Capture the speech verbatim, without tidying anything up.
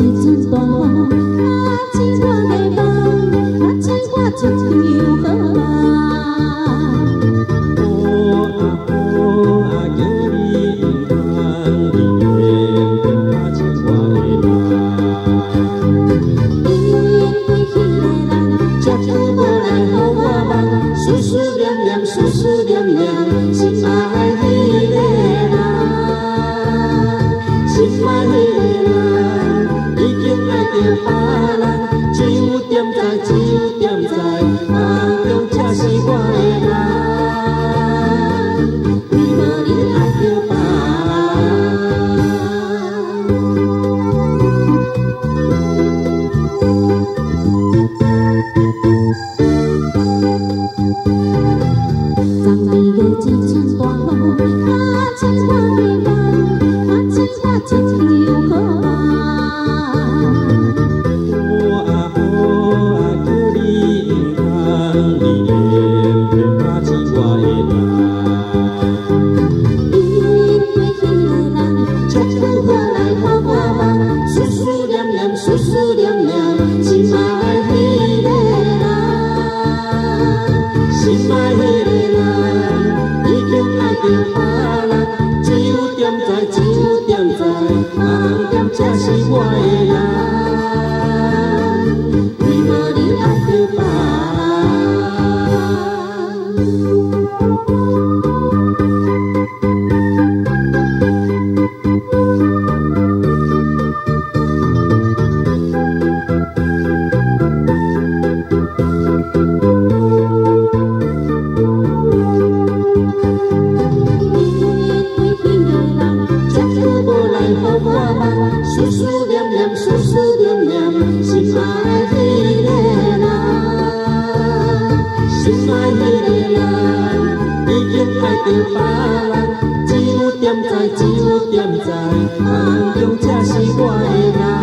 阵大雨，打醒我的梦，打醒我一场好梦。 雨啊雨啊，叫你唔通离远，别打醒我的梦。 因为迄个人， 遮久无来予我梦，思思念念，思思念念，心爱迄个人，心爱迄个人，已经爱着别人，只有点知，只有点知，梦中才是我的人。为何你爱着别昨暝的一阵大雨，打醒我的梦，打醒我一场好梦。 雨啊雨啊，叫你唔通离远，别打醒我的梦。 因为迄个人， 遮久无来予我梦，思思念念，思思念念，心爱迄个人，心爱迄个人，已经爱着别人，只有点知，只有点知，梦中才是我的人。为何你爱着别思思念念，思思念念，心爱迄个人，心爱迄个人，已经爱着别人，只有点知，只有点知，梦中才是我的人。